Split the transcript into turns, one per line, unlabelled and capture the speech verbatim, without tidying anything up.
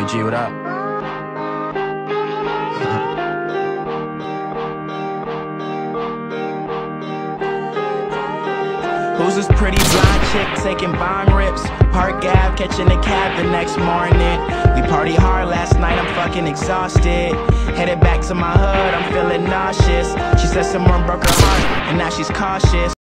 Yo, G, what up? Who's this pretty blonde chick taking bong rips? Park Ave, catching a cab the next morning. We party hard last night, I'm fucking exhausted. Headed back to my hood, I'm feeling nauseous. She said someone broke her heart, and now she's cautious.